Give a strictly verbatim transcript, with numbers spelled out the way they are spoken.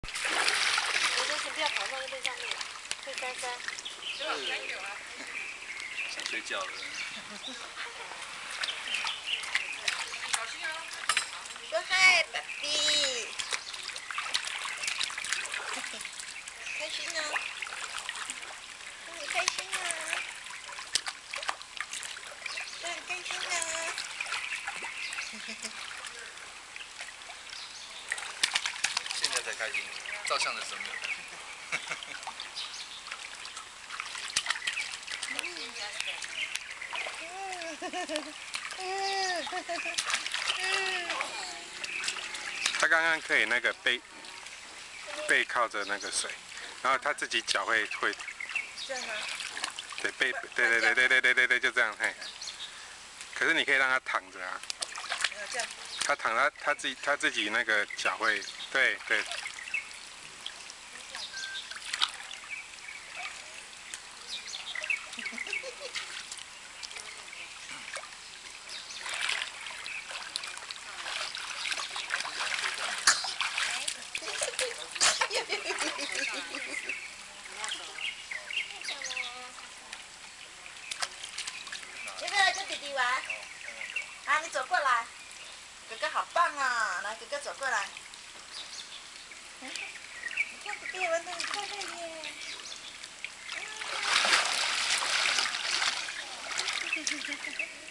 我说先不要跑到那边上面，会干干。 想睡觉了。 小心啊！ 说嗨，爸比，开心呢？很开心呢，很开心呢。 现在才开心，照相的时候没有开心。 他刚刚可以那个背背靠着那个水，然后他自己脚会会。 这样吗？ 对，背对对对对对对对对，就这样嘿。可是你可以让他躺着啊。 这样。 他躺他他自己他自己那个脚会，对对。 要不要来跟弟弟玩？啊，你走过来，哥哥好棒啊！来，哥哥走过来。你看弟弟玩得很快乐耶。嗯